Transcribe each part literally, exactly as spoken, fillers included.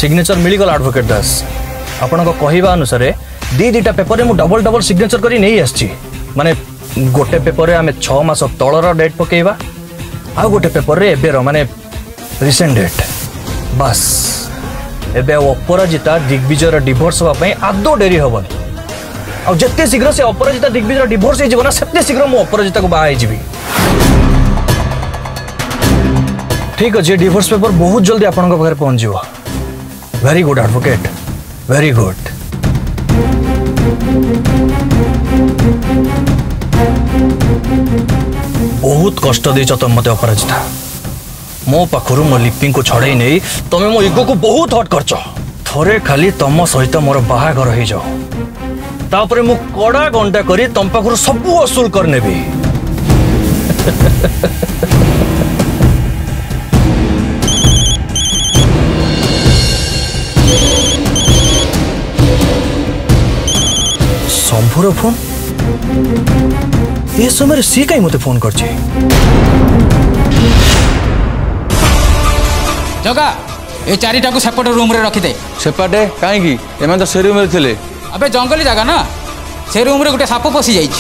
Signature मिलगला advocate दास आपण कहवा अनुसार दी दीटा पेपर में डबल डबल सिग्नेचर करी नहीं आसी माने गोटे पेपर आम छः मास तलर डेट पकेवा आ गोटे पेपर रे एबेर माने रिसेंट डेट बस एबे अपराजिता दिग्विजय डिवोर्स होगा आदौ डेरी हेनी आते शीघ्र से अपराजिता दिग्विजय डिवोर्स हो सेते शीघ्र मु अपराजिता को बाहा जी ठीक अच्छे डिवोर्स पेपर बहुत जल्दी आपण पाखे पहुंच जाव very good advocate very good बहुत कष्ट देच तुम मत अपराजिता मो पाखरु मो लिपि को छड़े नहीं तुम्हें मो इगो को बहुत हट करछ थोरे खाली तुम सहित मोर बाहागर हो जाओ तापरे मु कड़ा घंटा करी तुम पाखरु सब वसूल कर नेबी शंभुर फोन ये समय सी कहीं मते फोन कर जगा ए चारिटा को सेपट रूम रे रखी दे सेपटे कहीं एम तो से रूम रे थिले अबे जंगली जगह ना से रूम रे गोटे साप पशि जाइछि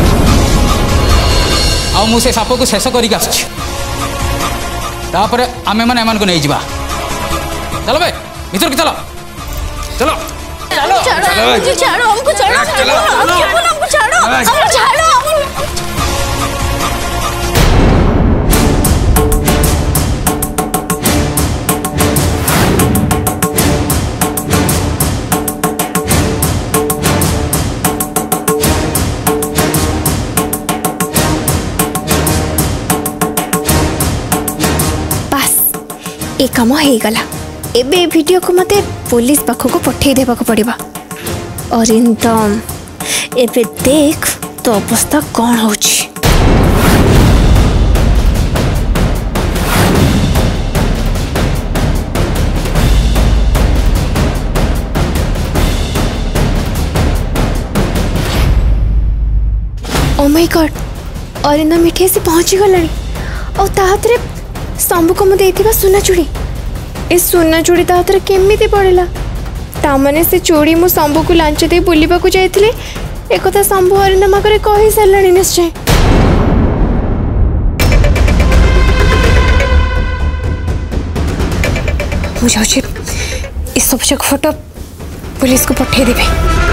आ मु से साप को शेष करिक आछि तापर आमे माने एमान को नै जिबा चलो बे भीतर की चलो चलो चलो चलो मुझे छाड़ो हमको छाड़ो चलो हमको छाड़ो हमको छाड़ो बस एक काम हो गला एबे वीडियो को मते पुलिस पाखो को पठे देबा को पड़िबा और इंतम एबे देख तो अवस्था कौन होची ओ माय गॉड और इंदा मिठे से पहुंची गलानी और ताहतरे शंभु को मते देथिबा सुना चूड़ी ए सुना चूड़ी ता हाथ केमिति पड़ेला तामने से चूड़ी मु शंभु को लांच दे बुलिबा को जाइथिले एक कथा शंभु अरिंदमा करे कहि सरलाणी निश्चय मु जाउछि ए सब जक फोटो पुलिस को पठे देबे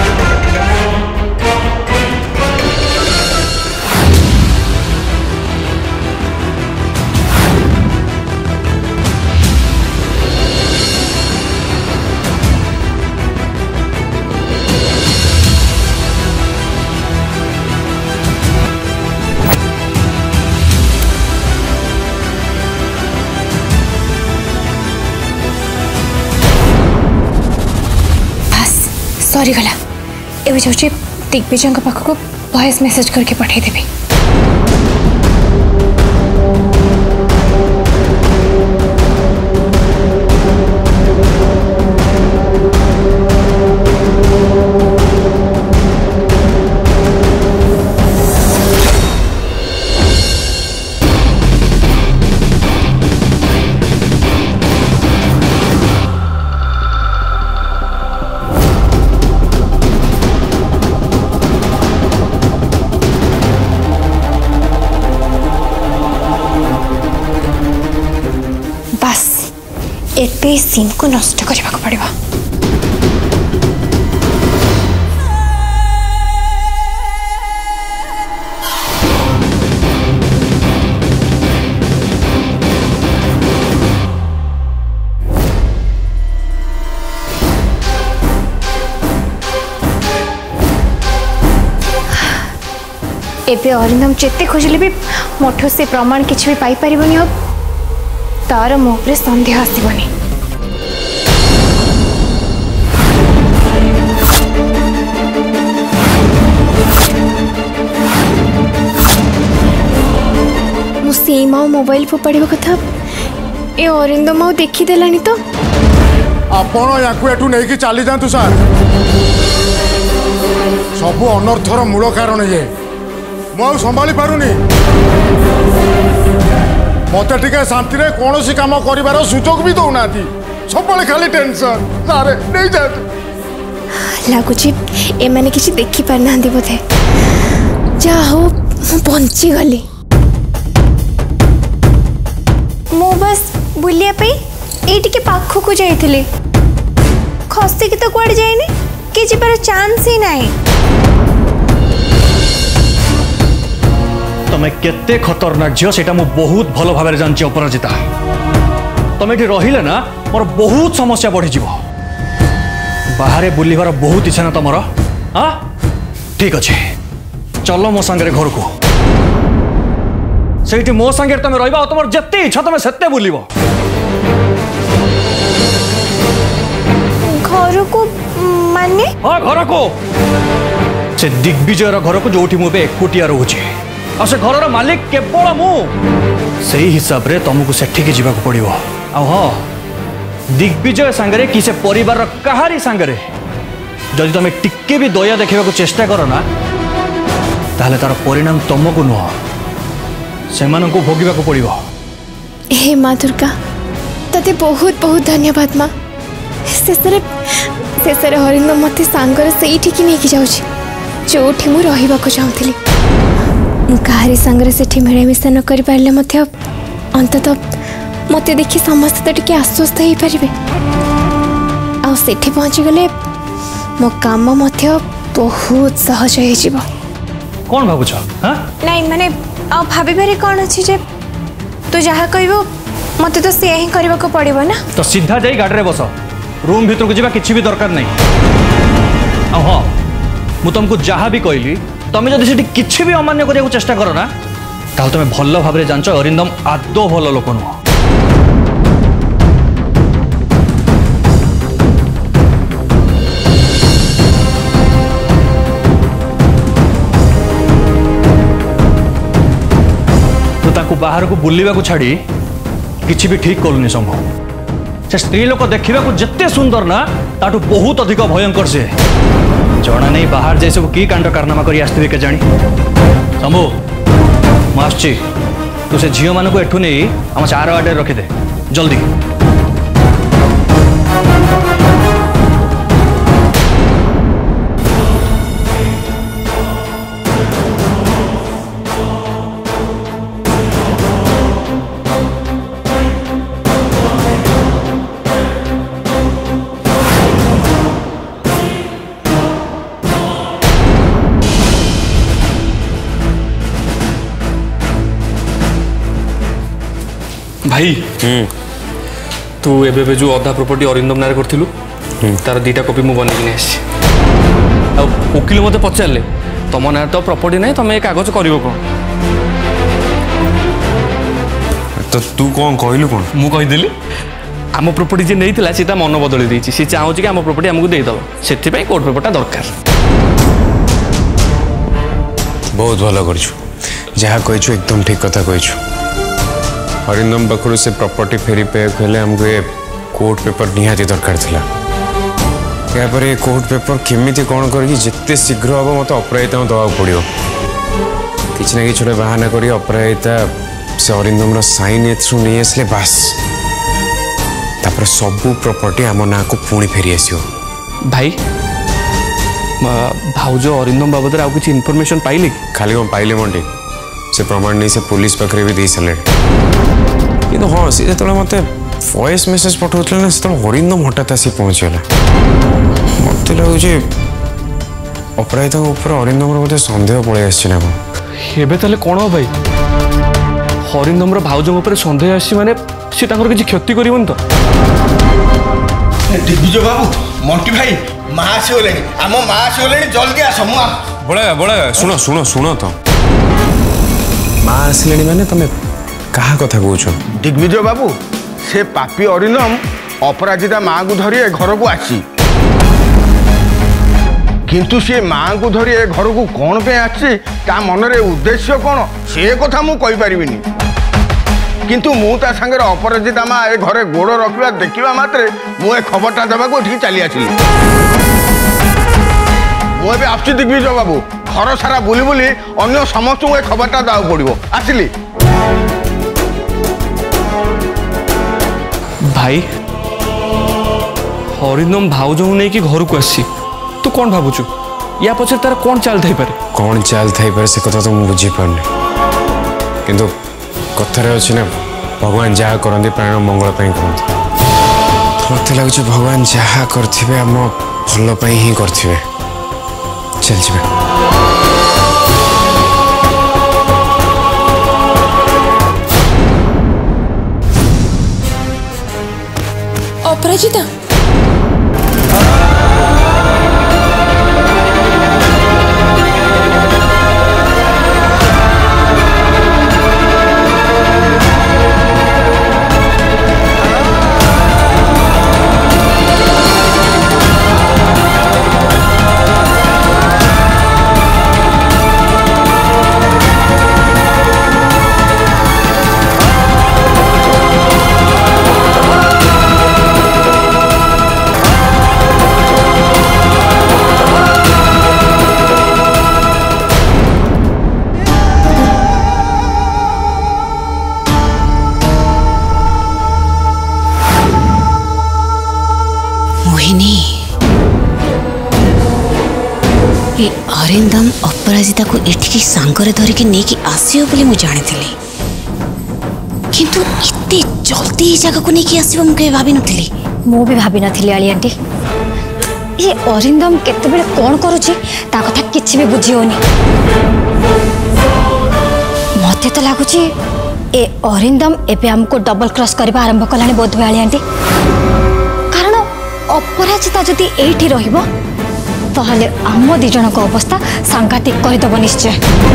सॉरी गला एवं जाऊँ दिग्विजय पाख को वॉइस मेसेज करके पठे देबे एते सीन को नष्ट करने को पड़ेगा एबे अरिंदम चेते खोजले भी मोठो से प्रमाण किछि भी पाई परिबनी अब तार मो उपरे संदेह आसीबनी मु सीमा मोबाइल फोपाड़िबा कथा ए अरिंदम आ देखि देलानी तो आपण याकू एठू नै कि चली जांतु सर सब अनर्थर मूल कारण ये मु संभाली पारुनी मत टिके शांति रे कौन सी काम करिवार सुजोग भी दौना सब खाली टेंशन सारे नहीं जाते लगुच एमाने किसी देखी पार ना बोधे जा हो मु बंची गली मु बस बुलिया पे एटी के पाखो को जाइथिले खस्ती की तो कुआड़ जाइनी कि जिबार चांस ही नहीं तमें केते खतरनाक झियो सेटा मु बहुत भलो भाबरे जानछि अपराजिता तमें एठी रहिले ना मोर बहुत समस्या बढ़ी जीवो बाहरे बुलिबार बहुत इच्छा ना तमर हाँ ठीक अच्छे चलो मो संगे घर को से मो संगे तुम रहा तुम जिते इच्छा तुम से बुल घर को माने हाँ घर को से दिग्विजयर घर को जो मुझे एकुटिया रोचे आ से घर मालिक केवल मु से हिसाब रे तुमको सेठिकी जावाक पड़ो आ हाँ दिग्विजय सांगरे कि से परिवार कहारी सांगरे जदि तुम टिके भी दया देखा चेष्टा कर ना ताहले तार परिणाम तुमको नुह से भोगवाक पड़ो। हे माँ दुर्गा तते बहुत बहुत धन्यवाद माँ शेष शेष हरिंद मत सांगर से नहीं जाऊँ जो मु रहा चाहूली कहारी सांगर से मिलामिशा न कर पारे अंततः मत देखी समस्त तो टे आश्वस्त हो पारे आठी पहुँची गले मो काम बहुत सहज हो कौन भावुच नहीं माने आ भाभी कौन अच्छी जे तू जहाँ कह मत तो से ही करने को पड़ो ना तो सीधा जाई गाड़ी बस रूम भीतर को जावा किसी भी दरकार नहीं आ हाँ मु तुमको जहाँ भी कहली तुम जब से किसी भी अमान्य करने चेष्टा कर ना ताल तुम भल भाव जान अरिंदम आदौ भल लोक नुह बाहर को बुलवा को छाड़ी किसी भी ठीक कलुनी संभव से स्त्री लोक देखा जिते सुंदर ना ताठू बहुत अधिक भयंकर से जना नहीं बाहर जाए सब कि कांड कारनामा कर आसवे के जानी शंभु मुझे तू से झील मान एठू नहीं आम चार आड़े रखीदे जल्दी भाई तू एबे जो अधा प्रॉपर्टी अरिंदम नारे करथिलु तार दीटा कॉपी मु बने कि आसी आ वकील मते पचारले तुम ना तो प्रॉपर्टी नहीं तुम कागज करिवो को तो तू कौन कहलु कौन मु कहि देली आम प्रॉपर्टी जे नैतिला सीता मन बदली देछि से चाहू कि आम प्रॉपर्टी हमको दे दबो सेति पई कोर्ट पेपरटा दरकार बहुत भलो करछु जहा कहिछु एकदम ठीक कथा कहिछु अरिंदम पाखु से प्रॉपर्टी फेरी पे हेले हमको ये कोर्ट पेपर निहाती दरकार थिला यापर ये कोर्ट पेपर केमिति कौन करके जिते शीघ्र हम मत अपराजिता दवा पड़ो किसी ना कि बाहाना कर अपराजिता से अरिंदम साइन एथ्रु नहीं आसले बास तापर सबू प्रॉपर्टी आम ना को पुणी फेरी आसो भाई भाउज अरिंदम बाबद आउ किसी इनफॉरमेशन पाइले खाली कौन पाइले मंडी से प्रमाण नहीं से पुलिस पाखे भी दे सारे कि हाँ सी जो मत वॉइस मेसेज पठाऊे ना से अरिंदम हठात आसी पहुँचीगला मत लगुच अपराजिता अरिंदम बोधे सन्देह पलि आना एबे कौन हो भाई अरिंदम भाउज सन्देह आसी माने सी किसी क्षति कर तो दिग्विजय बाबू मंटी भाई माँ आसगले आम माँ आसगले जल्दी आस बड़ा बड़ा शुण शुण शुण तो माँ आसले मैंने तुम क्या कथा कौच दिग्विजय बाबू से पापी अरिंदम अपराजिता माँ को धरी घर को आसी किंतु से माँ को धरी घर को कौन पे आसी ता मन रे उद्देश्य कौन से कथा मु कहि परिबिनी किंतु मु ता संगे अपराजिता माँ ए घरे गोड़ रखा देखा मात्रे मुझे खबरटा देवा को ठीक चली आसली मुझे आसुची दिग्विजय बाबू घर सारा बुली बुली अन्य समस्त को खबरटा देवा पड़ो आसली भाई हरिंदम भाउज नहीं कि घर को आसी तू कौन भावुचु या पछे तार कौन चाल थाई पारे कौन चाल थाई पारे से कथा तो मुझे बुझी पारनी किंतु कथारे अच्छी ना भगवान जहाँ करते प्राण मंगल करते मत लगुच भगवान जहाँ करथिबे आम भल पाई ही करथिबे चल जिबे अपराजिता अरिंदम अपराजिता को इठिकी सांगरे धरिकी नेकी आसियो बोली मु जानी थिली किंतु इत्ते जल्दी ए जगह को नेकी आसियो मु के भाबी नथिली मु भी भाबी नथिली आली आंटी ये अरिंदम केते बेले कोन करूची ता कथा किछि भी बुझी होनी मते तो लागुची ए अरिंदम एबे हमको डबल क्रॉस करबा आरंभ कलानी बोध आली आंटी कारण अपराजिता जदी एठी रहिबो ताहले आम दी जन को अवस्था सांघातिक कहीदेव निश्चय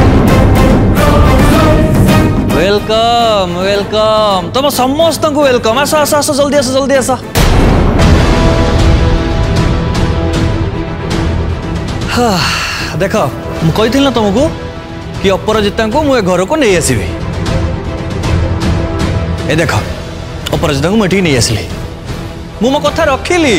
वेलकम वेलकम तुम समस्त को वेलकम आस आस आस जल्दी आस जल्दी आस हाँ देख मु कही ना तुमको कि अपराजिता को मुझे घर को नहीं आसबि ए देख अपराजिता को मुझे नहीं आसली मु मो कथा रखिली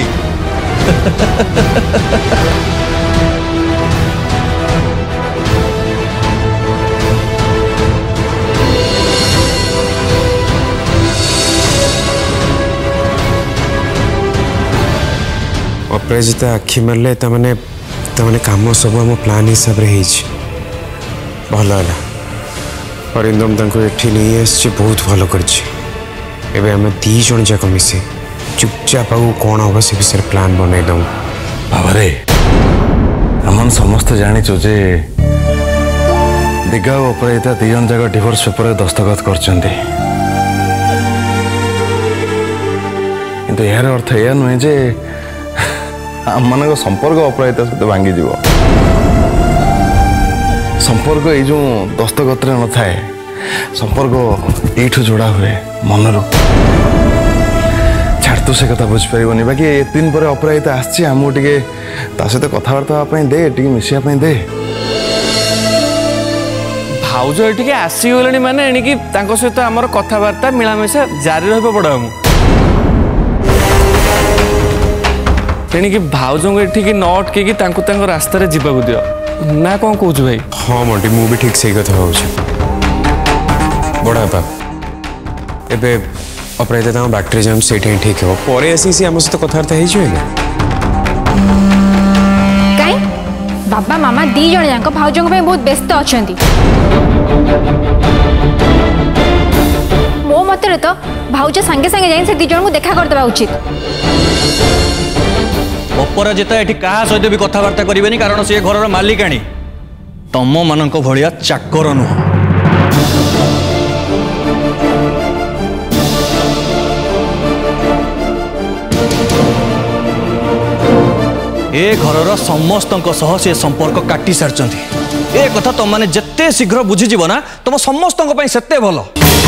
अपराजिता आखि मारे तमने तमने काम सब आम प्लान हिसाब रे भल है अरिंदम तक एठी नहीं आसी बहुत भल कर आम दी जन जाक मिसे चुपचाप आगे कौन हम से विषय प्लान बनई दू बाबा आम समस्त जाचु जे दिघा और अपराजिता दी जन जाक डिवोर्स पेपर दस्तखत कर यार अर्थ यह नुहे जे आम मान संपर्क अपराजिता सहित भांगी जीव संपर्क ये जो दस्तखत न थाए संपर्क यू जोड़ा हुए मनरू छाड़ तू से कथा बुझीपारनी बाकी एत दिन पर अपराजिता आसची आमको टे सहित कथबार्ता दे टे मिसापी दे भाउज ये आसीगले माने एणिकी सहित आमर कथबार्ता मिलामिशा जारी रहा पड़ा मु तेणिकी भाउज को ये न अटके रास्त जावाक दियो ना कौन कौच भाई हाँ मटी मु भी ठीक से कथा हो बड़ा बाप एबे अपराजिता बैटरी जाम से ठीक है पर आसी आम सहित कथबार्ता कहीं बाबा मामा दी जन जाक भाउजों बहुत व्यस्त अच्छा मो मत तो भाउज सांगे सांगे जाए से दी जन को देखा करदेवा उचित अपराजिता एठी कहा सहित भी कथबार्ता करें कारण सी घर मालिकाणी तम मान भाया चाकर नुह ए घर समस्त से संपर्क काटी सारी ए कथा तुम मैंने जिते शीघ्र बुझीज ना तुम समस्त से भल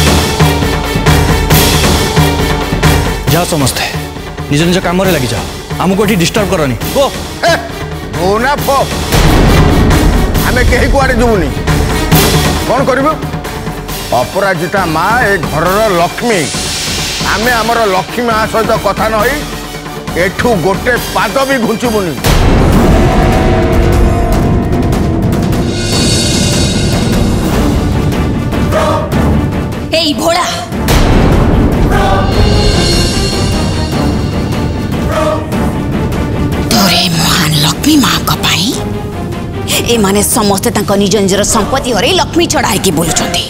जाओ समस्ते निज निज काम लगी जाओ आमको ये डिस्टर्ब करनी गो गो ना फो आमे कहीं कुआड़े जीवनी कौन करू अपराजिता माँ ए घर लक्ष्मी आमे आमर लक्ष्मी माँ सहित कथा नई एठू गोटे पाद भी घुंचबुनी भोला लक्ष्मी माँ का पाई ए माने समस्ते तांको निज निजर संपत्ति हरे लक्ष्मी चढ़ाई के बोलुछंती।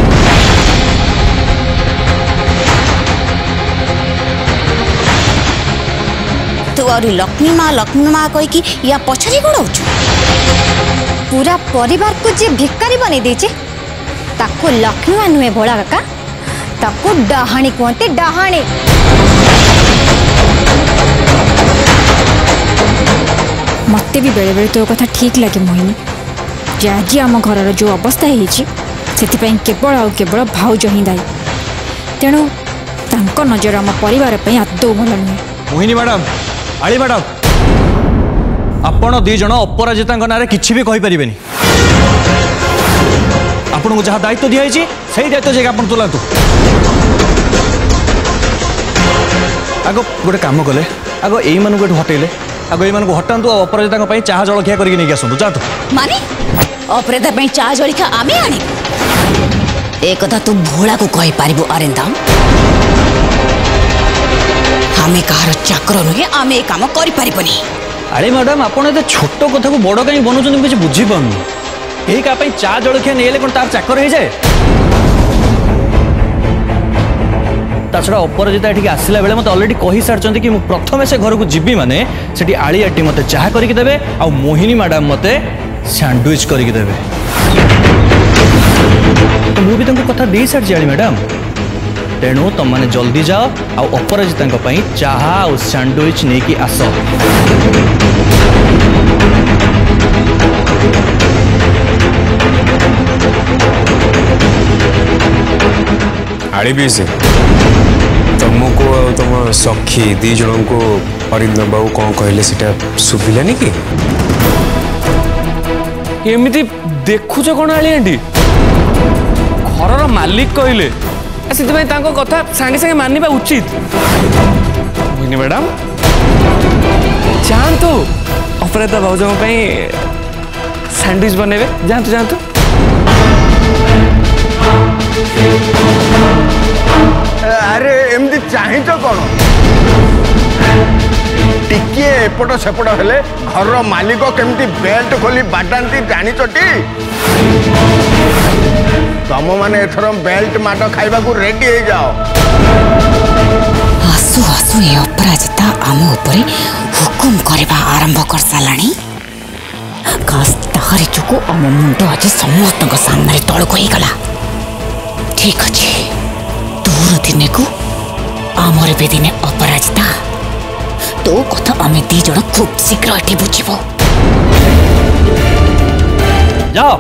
तू और लक्ष्मी माँ लक्ष्मी माँ कही कि या पछरी गोड़ाउछु। पूरा परिवार को जे भिकारी बने देचे ताको लक्ष्मी माँ नुहे भोला काका, ताको डाहाणी कहते डाहाणी। मत भी बेले बेले तो कथा ठीक लगे मोहिनी जे आज आम घर जो अवस्था है केवल आ केवल भाउज ही दायी। तेणु तांको नजर आम परिवार आदौ भल नुहे। मोहिनी मैडम आली मैडम आपण दी जन अपराजिता ना किसी भी कहीपर आपन को जहाँ दायित्व दिखाई से दायित्व जाए आप तुलातु। आग गोटे कम कले आग यही मानक हटेले आग ये हटातु अपराजिता चाह जलखिया करके आसतु जातु। माने अपराजिता चाह जलखिया आमे आने ए कथा तू भोला को कहि पारिबो अरिंदम। आमे कहार चाकर नुहे आमे ए काम करि पारिबोनी। अरे मैडम आप छोट कथा को बड़ कहीं बनाऊँ किसी बुझीपार यही क्या चा जलखिया नहीं कौन तार चाकर हो जाए। छड़ा अपराजिता ये आसला बेले मत अलरेडी कही सारी कि प्रथम से घर को जीवी माने से आली आटी मत चाह करके देवे आ मोहिनी मैडम मत सैंडविच करके देवे। तो मुझे भी कथा दे सारी आली मैडम। तेणु तुम मैंने जल्दी जाओ आ अपराजिता चाह आ सैंडविच नहीं कि आस। आड़ी भी से तुमको तुम सखी दी जन को अरिंदम बाबू कौन कहले सीटा शुभिलानी कि एमती देखुच कौन आली आंटी घर मालिक कहले से कथा सांगे सांगे मानिबा उचित। मोहिनी मैडम जातु अपराजिता भाउज सैंडविच बनइबे जातु जातु। अरे एमती चाहे तो कौन टिके एपट सेपट हेले घर मालिक केमती बेल्ट खोली बाटाती जानी चटी। तुम माने एथर बेल्ट माट खाइबा को रेडी हो जाओ। आसु आसु ए अपराजिता आम उपरे हुकुम करबा आरंभ कर सालानी। खास ताहारी चुको आम मुंड आज समस्त सामने तलक हो गला। ठीक अच्छे तोर दिने को आमर भी दिने अपराजिता तो कथा आम दी जन खूब शीघ्र ये बुझब। जाओ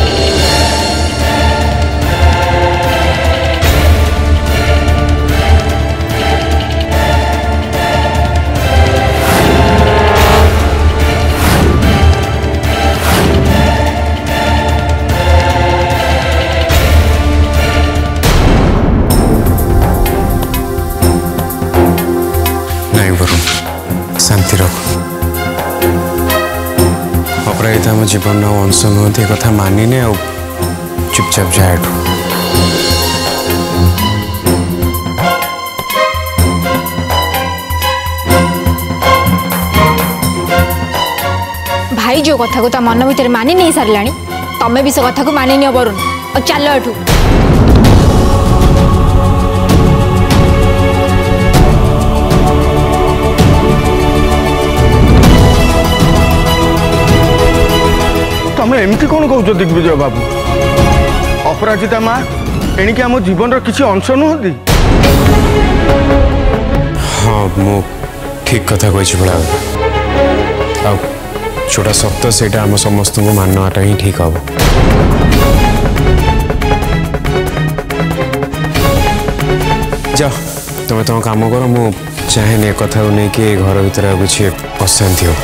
शांति रख। अपराजिता आम जीवन अंश नुहति कथा मानिने आ चुपचाप जाए। भाई जो कथा को ता मन भीतर मानि नहीं सारा तमें भी से कथा को मानि नहीं वरुण और चल एठू। तमें एमती कौन कौच दिग्विजय बाबू अपराजिता माँ एणिकी आम जीवन किसी अंश नुहति। हाँ मु ठीक कथा कही भला जोटा सत्य से आम समस्त को मानवाटा ही ठीक हम। जा तुम तुम काम कर मु चाहे कथा को लेकिन घर भीतर किसी अशांति हो।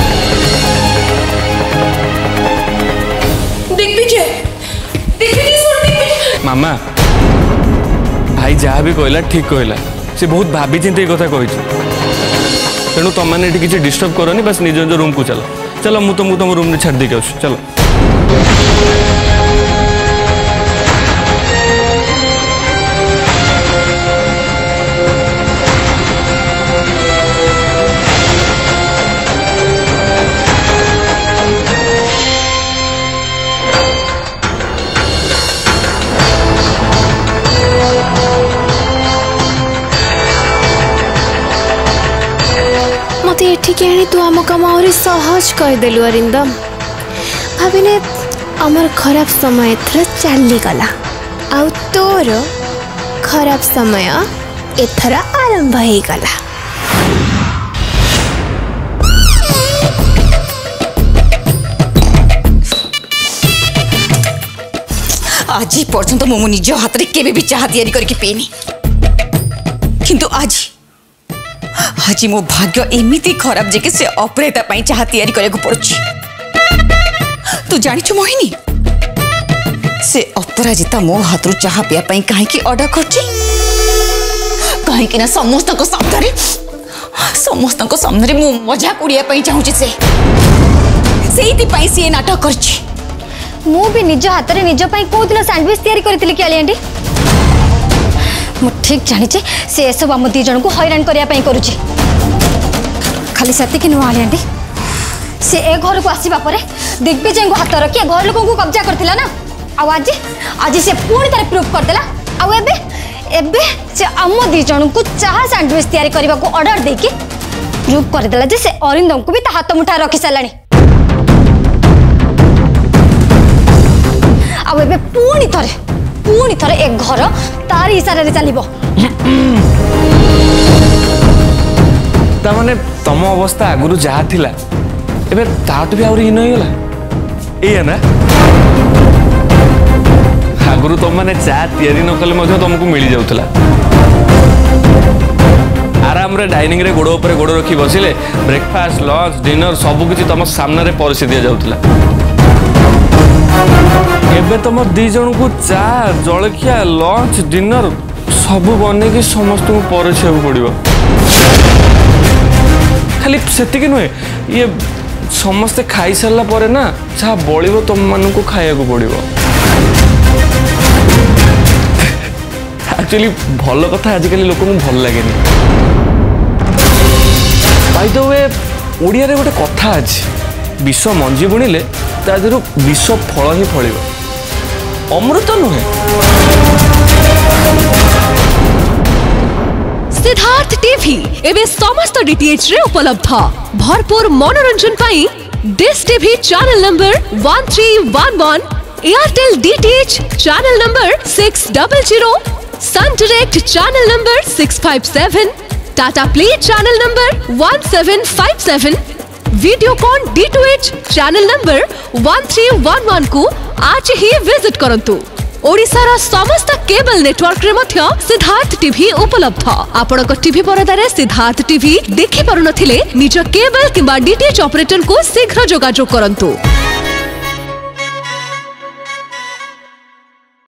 मामा भाई जहाँ भी कहला ठीक कहला से बहुत भाभी चिंत कथा कही तेणु तुम मैंने किसी डिस्टर्ब करनी बस निज निज रूम को चलो चलो मु तुमको तुम रूम में छाड़ देके आसु चलो। एठिके आनी तू आम काम और सहज करदेलु अरिंदम भाविने आमर खराब समय एथर चली गला आउ तोर खराब समय एथर आरंभ हो गला। आज पर्यंत मो निज हाथ में केबे भी चाह तैयारी करके पीनी किंतु आज आज मो भाग्य एमिति खराब जे के से अपराजिता पई चाह तैयारी करे को पड़ुछि। तू जानि छु मोहिनी से अपराजिता मो हाथ रु चाह पिया पई काहे की ऑर्डर करछि काहे कि ना समस्त को सामने समस्त को सामने मो मजाक उड़िया पई चाहूछि से सेइति पई से नाटक करछि। मु भी निज हाथ में निज कौ दिन सैंडविच तैयारी करथिली कि आलियांडी मु ठीक जानी से सब आम दी जन को हैरान करने करुच्ची खाली से नुह आलियांडी से ए घर को आसवा पर दिग्विजय को हाथ रखी घर लोक को कब्जा करथिला ना आज आज से पुणी तार प्रूफ करदेला आउ एबे एबे से आम दी जन को चाह सैंडविच तैयारी करने को ऑर्डर देकी प्रूफ करदेला जे से अरिंदम को भी ता हाथ मुठा रखी साराणी आउ एबे पुणी थरे पुणी थरे एक घर तार इशारे चलिबो ता माने तम अवस्था आगुरु जहा थिला एबे ताटु भी आउरी हीन होइगला एया ना आगुरु तुम माने चा तैयारी न कले मध्य तुमको मिल जाउतला आराम रे डाइनिंग रे गोड़ ऊपर गोड़ रखी बसिले ब्रेकफास्ट लंच डिनर सब किछि तुम सामने रे परिसे दिया जाउतला एबे तुम दी जन को चा जलखिया लंच डिनर सब बने कि समस्त को परिसे पड़ो खाली सेतिक नुहे ये समस्ते खाई सारा पर ना जहाँ बड़ो तुम मान को खाया पड़ो एक्चुअली भल कथा आजिकल लोक भल लगे बाय द वे ओडिया रे गोटे कथा अछि विष मंजी बुणिले ता देहरु विष फल ही फल अमृत नुहे। सिद्धार्थ टीवी एवं समस्त डीटीएच रे उपलब्ध भरपूर मनोरंजन पाई dish TV channel number one three one one Airtel DTH channel number six double zero Sun Direct channel number six five seven Tata play channel number one seven five seven Videocon D two H channel number one three one one को आज ही visit करंतु। ओडिशार समस्त cable network रे मध्य Siddharth TV उपलब्ध आपण को TV परदारे Siddharth TV देखि पारु नथिले निज केबल किबा डीटीएच ऑपरेटर को शीघ्र जोगाजोग करंतु।